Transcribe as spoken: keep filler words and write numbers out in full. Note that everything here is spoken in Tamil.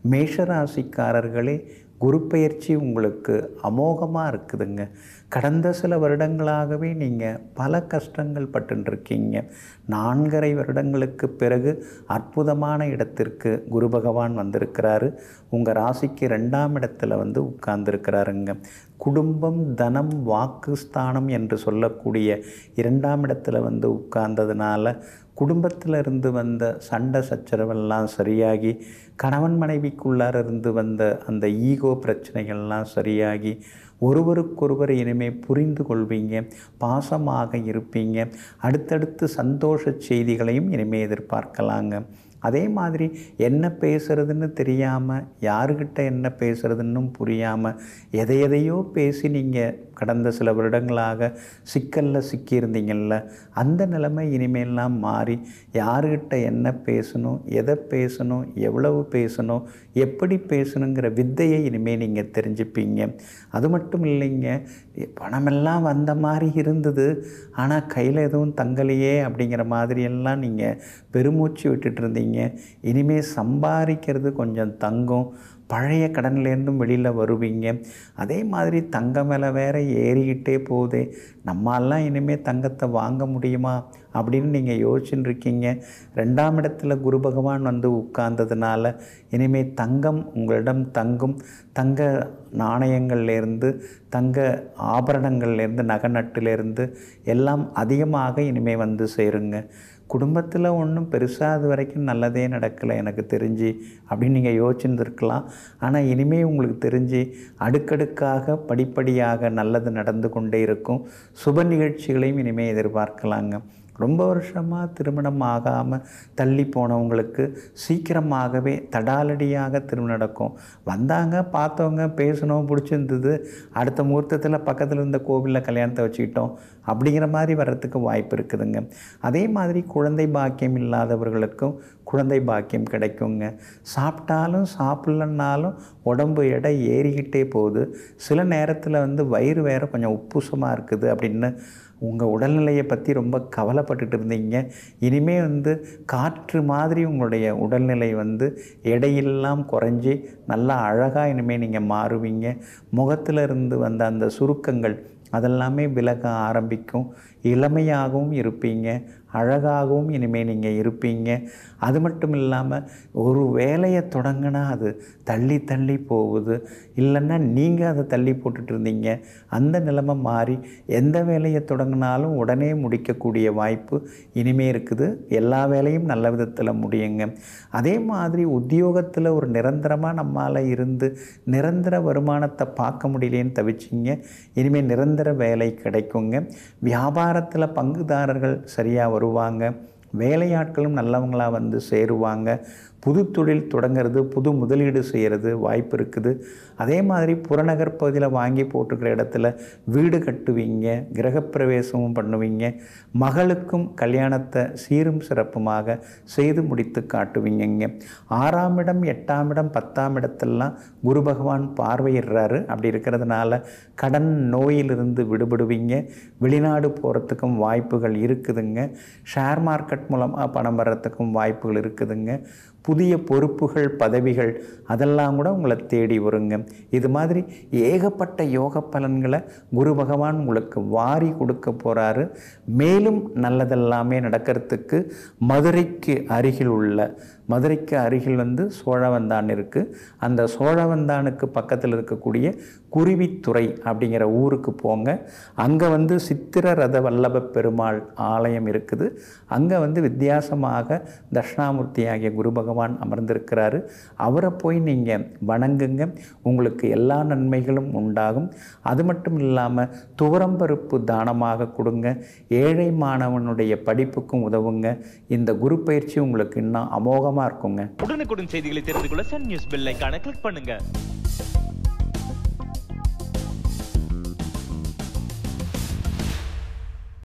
மேஷராசிக்காரர்களே, குரு பெயர்ச்சி உங்களுக்கு அமோகமாக இருக்குதுங்க. கடந்த சில வருடங்களாகவே நீங்கள் பல கஷ்டங்கள் பட்டுருக்கீங்க. நான்கரை வருடங்களுக்கு பிறகு அற்புதமான இடத்திற்கு குரு பகவான் வந்திருக்கிறாரு. உங்கள் ராசிக்கு ரெண்டாம் இடத்துல வந்து உட்கார்ந்துருக்கிறாருங்க. குடும்பம், தனம், வாக்கு ஸ்தானம் என்று சொல்லக்கூடிய இரண்டாம் இடத்துல வந்து உட்கார்ந்ததுனால குடும்பத்தில் இருந்து வந்த சண்டை சச்சரவெல்லாம் சரியாகி, கணவன் மனைவிக்குள்ளார இருந்து வந்த அந்த ஈகோ பிரச்சனைகள்லாம் சரியாகி, ஒருவருக்கொருவர் இனிமேல் புரிந்து கொள்வீங்க, பாசமாக இருப்பீங்க. அடுத்தடுத்து சந்தோஷ செய்திகளையும் இனிமேல் எதிர்பார்க்கலாங்க. அதே மாதிரி என்ன பேசுகிறதுன்னு தெரியாமல், யாருக்கிட்ட என்ன பேசுகிறதுன்னு புரியாமல், எதை எதையோ பேசி நீங்கள் கடந்த சில வருடங்களாக சிக்கலில் சிக்கியிருந்தீங்கள்ல, அந்த நிலைமை இனிமேலாம் மாறி யாருக்கிட்ட என்ன பேசணும், எதை பேசணும், எவ்வளவு பேசணும், எப்படி பேசணுங்கிற வித்தையை இனிமேல் நீங்கள் தெரிஞ்சுப்பீங்க. அது மட்டும் இல்லைங்க, பணமெல்லாம் வந்த மாதிரி இருந்தது, ஆனால் கையில் எதுவும் தங்கலையே அப்படிங்கிற மாதிரியெல்லாம் நீங்கள் பெருமூச்சு விட்டுட்டு இருந்தீங்க. இனிமேல் சம்பாதிக்கிறது கொஞ்சம் தங்கும், பழைய கடன்லேருந்தும் வெளியில் வருவீங்க. அதே மாதிரி தங்கம் விலை வேறு ஏறிக்கிட்டே போகுதே, நம்மளாம் இனிமேல் தங்கத்தை வாங்க முடியுமா அப்படின்னு நீங்கள் யோசிச்சுட்டு இருக்கீங்க. ரெண்டாம் இடத்துல குரு பகவான் வந்து உட்கார்ந்ததுனால இனிமேல் தங்கம் உங்களிடம் தங்கும். தங்க நாணயங்கள்லேருந்து, தங்க ஆபரணங்கள்லேருந்து, நகை நட்டுலேருந்து எல்லாம் அதிகமாக இனிமேல் வந்து சேருங்க. குடும்பத்தில் ஒன்றும் பெருசாக அது வரைக்கும் நல்லதே நடக்கலை எனக்கு தெரிஞ்சு அப்படின்னு நீங்கள் யோசிச்சுருந்துருக்கலாம். ஆனால் இனிமேல் உங்களுக்கு தெரிஞ்சு அடுக்கடுக்காக படிப்படியாக நல்லது நடந்து கொண்டே இருக்கும். சுப நிகழ்ச்சிகளையும் இனிமேல் எதிர்பார்க்கலாங்க. ரொம்ப வருஷமாக திருமணம் ஆகாமல் தள்ளி போனவங்களுக்கு சீக்கிரமாகவே தடாலடியாக திருமணம் நடக்கும். வந்தாங்க, பார்த்தவங்க, பேசணும், பிடிச்சிருந்தது, அடுத்த முகூர்த்தத்தில் பக்கத்தில் இருந்த கோவிலில் கல்யாணத்தை வச்சுக்கிட்டோம் அப்படிங்கிற மாதிரி வர்றதுக்கு வாய்ப்பு இருக்குதுங்க. அதே மாதிரி குழந்தை பாக்கியம் இல்லாதவர்களுக்கும் குழந்தை பாக்கியம் கிடைக்குங்க. சாப்பிட்டாலும் சாப்பிட்லன்னாலும் உடம்பு எடை ஏறிக்கிட்டே போகுது. சில நேரத்தில் வந்து வயிறு வேறு கொஞ்சம் உப்புசமாக இருக்குது அப்படின்னு உங்கள் உடல்நிலையை பற்றி ரொம்ப கவலைப்பட்டுட்டு இருந்தீங்க. இனிமேல் வந்து காற்று மாதிரி உங்களுடைய உடல்நிலை வந்து எடையெல்லாம் குறைஞ்சி நல்லா அழகாக இனிமேல் நீங்கள் மாறுவீங்க. முகத்தில் இருந்து வந்த அந்த சுருக்கங்கள் அதெல்லாமே விலக ஆரம்பிக்கும். இளமையாகவும் இருப்பீங்க, அழகாகவும் இனிமேல் நீங்கள் இருப்பீங்க. அது மட்டும் இல்லாமல் ஒரு வேலையை தொடங்கினா அது தள்ளி தள்ளி போகுது, இல்லைன்னா நீங்கள் அதை தள்ளி போட்டுட்டு இருந்தீங்க. அந்த நிலைமை மாறி எந்த வேலையை தொடங்கினாலும் உடனே முடிக்கக்கூடிய வாய்ப்பு இனிமேல் இருக்குது. எல்லா வேலையும் நல்ல விதத்தில் முடியுங்க. அதே மாதிரி உத்தியோகத்தில் ஒரு நிரந்தரமாக நம்மால் இருந்து நிரந்தர வருமானத்தை பார்க்க முடியலேன்னு தவிச்சிங்க, இனிமேல் நிரந்தர வேலை கிடைக்குங்க. வியாபாரத்தில் பங்குதாரர்கள் சரியாக வருவாங்க, வேலையாட்களும் நல்லவங்களாக வந்து சேருவாங்க. புது தொழில் தொடங்கிறது, புது முதலீடு செய்கிறது வாய்ப்பு இருக்குது. அதே மாதிரி புறநகர் பகுதியில் வாங்கி போட்டுக்கிற இடத்துல வீடு கட்டுவீங்க, கிரகப்பிரவேசமும் பண்ணுவீங்க. மகளுக்கும் கல்யாணத்தை சீரும் சிறப்புமாக செய்து முடித்து காட்டுவீங்க. ஆறாம் இடம், எட்டாம் இடம், பத்தாம் இடத்தெல்லாம் குரு பகவான் பார்வையிடுறாரு. அப்படி இருக்கிறதுனால கடன் நோயிலிருந்து விடுபடுவீங்க. வெளிநாடு போகிறதுக்கும் வாய்ப்புகள் இருக்குதுங்க. ஷேர் மார்க்கெட் மூலமாக பணம் வர்றதுக்கும் வாய்ப்புகள் இருக்குதுங்க. புதிய பொறுப்புகள், பதவிகள் அதெல்லாம் கூட உங்களை தேடி வருங்க. இது மாதிரி ஏகப்பட்ட யோக பலன்களை குரு பகவான் உங்களுக்கு வாரி கொடுக்க போகிறாரு. மேலும் நல்லதெல்லாமே நடக்கிறதுக்கு மதுரைக்கு அருகில் உள்ள மதுரைக்கு அருகில் வந்து சோழவந்தான் இருக்குது. அந்த சோழவந்தானுக்கு பக்கத்தில் இருக்கக்கூடிய குருவித்துறை அப்படிங்கிற ஊருக்கு போங்க. அங்கே வந்து சித்திர ரத வல்லப பெருமாள் ஆலயம் இருக்குது. அங்கே வந்து வித்தியாசமாக தட்சிணாமூர்த்தி ஆகிய குரு பகவான் அமர்ந்திருக்கிறாரு. அவரை போய் நீங்கள் வணங்குங்க, உங்களுக்கு எல்லா நன்மைகளும் உண்டாகும். அது மட்டும் இல்லாமல் துவரம்பருப்பு தானமாக கொடுங்க. ஏழை மாணவனுடைய படிப்புக்கும் உதவுங்க. இந்த குரு பயிற்சி உங்களுக்கு இன்னும் அமோகமாக இருக்குங்க. உடனுக்குடன் செய்திகளை தெரிந்து கொள்ள சன் நியூஸ் பெல் ஐகானை கிளிக் பண்ணுங்க.